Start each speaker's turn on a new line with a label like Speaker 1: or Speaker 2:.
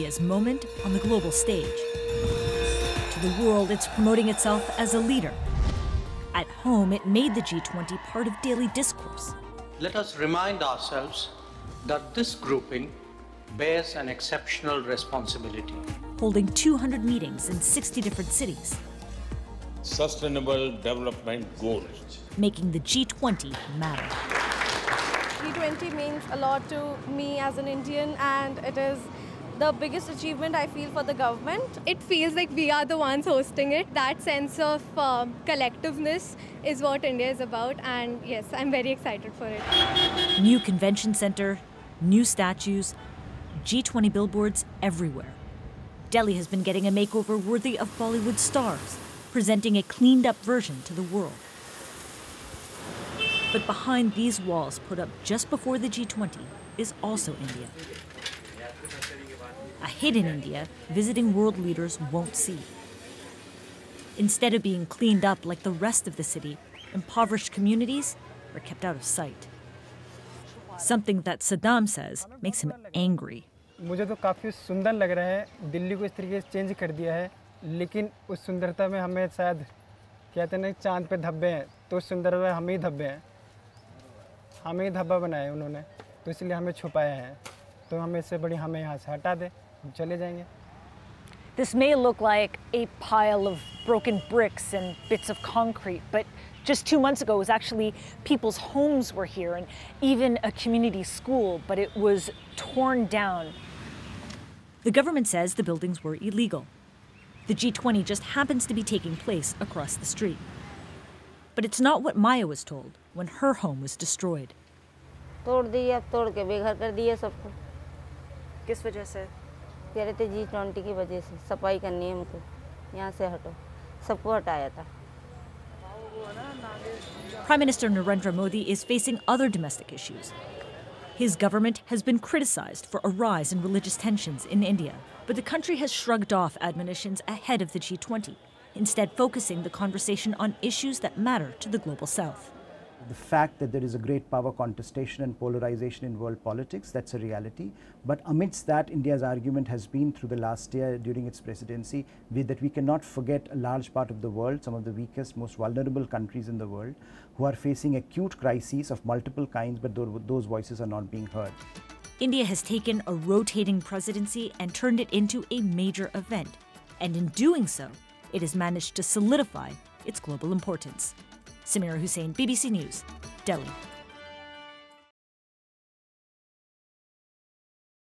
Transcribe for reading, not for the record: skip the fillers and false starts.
Speaker 1: India's moment on the global stage. To the world, it's promoting itself as a leader. At home, it made the G20 part of daily discourse.
Speaker 2: Let us remind ourselves that this grouping bears an exceptional responsibility.
Speaker 1: Holding 200 meetings in 60 different cities.
Speaker 3: Sustainable development goals.
Speaker 1: Making the G20 matter.
Speaker 4: G20 means a lot to me as an Indian, and it is the biggest achievement I feel for the government.
Speaker 5: It feels like we are the ones hosting it. That sense of collectiveness is what India is about, and yes, I'm very excited for it.
Speaker 1: New convention center, new statues, G20 billboards everywhere. Delhi has been getting a makeover worthy of Bollywood stars, presenting a cleaned-up version to the world. But behind these walls put up just before the G20 is also India. A hidden India visiting world leaders won't see. Instead of being cleaned up like the rest of the city, impoverished communities are kept out of sight. Something that Saddam says makes him angry.
Speaker 6: मुझे तो काफ़ी सुंदर लग रहा है। दिल्ली को इस तरीके से चेंज कर दिया है, लेकिन उस सुंदरता में हमें शायद कहते हैं ना चांद पे धब्बे हैं, तो उस सुंदरता में हमें ही धब्बे हैं। हमें ही धब्बा बनाया है उन्होंने, तो इसलिए हमें छुपाया है। तो हमें इससे बड़ी हमें यहाँ से हटा दे, हम चले जाएंगे।
Speaker 7: This may look like a pile of broken bricks and bits of concrete, but just 2 months ago, it was actually people's homes were here and even a community school, but it was torn down.
Speaker 1: The government says the buildings were illegal. The G20 just happens to be taking place across the street. But it's not what Maya was told when her home was destroyed.
Speaker 8: तोड़ दिया, तोड़ के बेघर कर दिया सबको।
Speaker 7: किस वजह से?
Speaker 8: कह रहे थे G20 की वजह से सफाई करनी है हमको, यहाँ से हटो, सबको हटाया था।
Speaker 1: Prime Minister Narendra Modi is facing other domestic issues. His government has been criticized for a rise in religious tensions in India, but the country has shrugged off admonitions ahead of the G20, instead focusing the conversation on issues that matter to the global south.
Speaker 9: The fact that there is a great power contestation and polarization in world politics, that's a reality. But amidst that, India's argument has been through the last year during its presidency that we cannot forget a large part of the world, some of the weakest, most vulnerable countries in the world, who are facing acute crises of multiple kinds, but those voices are not being heard.
Speaker 1: India has taken a rotating presidency and turned it into a major event. And in doing so, it has managed to solidify its global importance. Samira Hussain, BBC News, Delhi.